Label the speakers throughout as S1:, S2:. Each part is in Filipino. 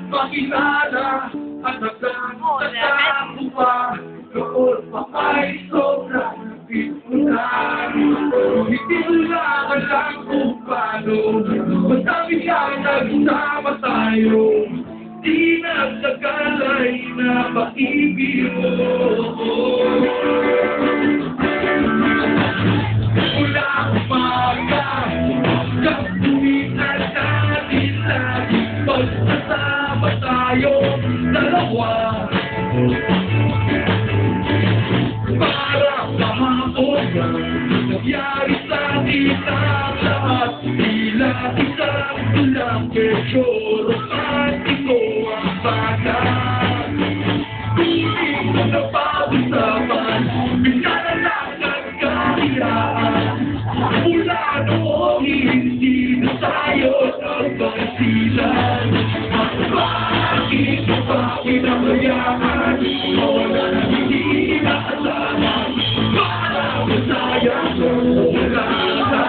S1: makilala at nagtatatapo pa. Noon pa ay sobrang pitunan. Hindi lang alam kung paano madami ka nagsama tayo. Di nagtagal ay napaibig mo. Mula umaga hanggang tuwiran natin lagi magsasama tayo dalawa. Para mahapon na nangyari sa atin ang lahat. Tila isang lang medyo romantiko ang bata. Kunin mo na pag-usapan, bigyan na lang ng kahiyaan. Mula noong hindi na tayo nagpasilan. At bakit mo pa pinabayaan? Wala na hindi nakasama. Para masaya sa wala.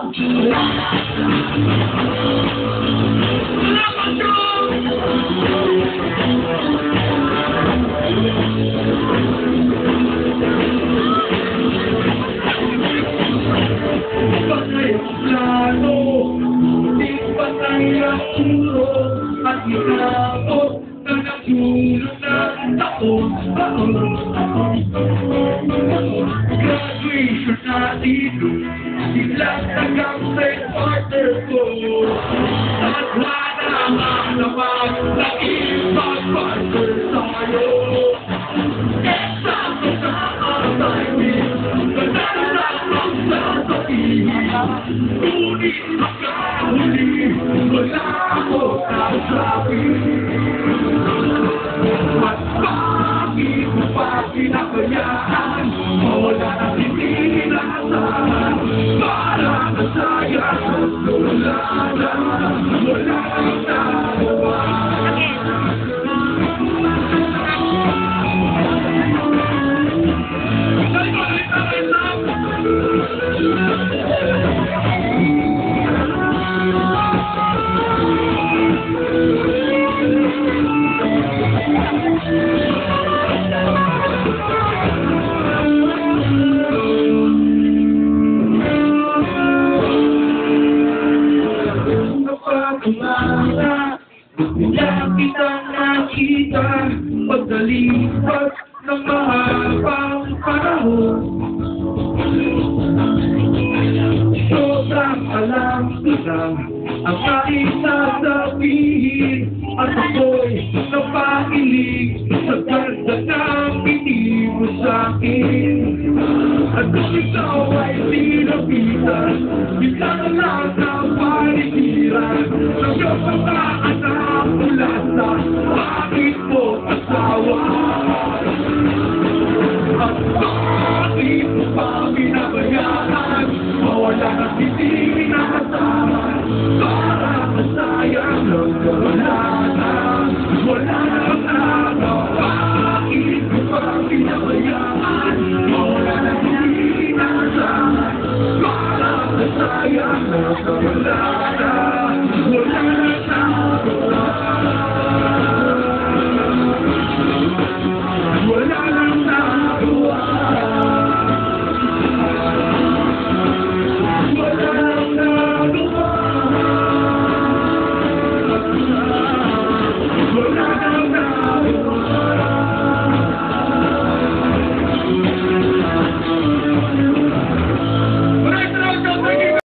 S1: Salamat ko! Patay ang plano, di patay ang ulo, at inabot na nagdulo ng taon. Graduation natin, silang tagang friend partner ko. At wala naman naging mag-partner tayo. Eksakto na ang timing, nagdadalang ang sasabihin. Ngunit makahuli, wala ako nasabi. At bakit mo pa pinabayaan? Wala na hindi inasahan. Para masaya wala na, wala na nagawa. Kaya kita nakita pagdalipat ng mahabang panahon. Sobrang alam ko na ang aking sasabihin. At ako'y napakilig sa ganda ng pinig mo sa'kin. At kung ikaw ay sinabitan, bigla na lang ang panitiran. Nagyos ang kaanak mula sa bakit mo asawa. At bakit mo pa binabayaan? Wala na hindi inasahan. Para masayang lang wala na, wala na na. Bakit mo pa binabayaan? Wala na hindi inasahan. Para masayang lang wala na.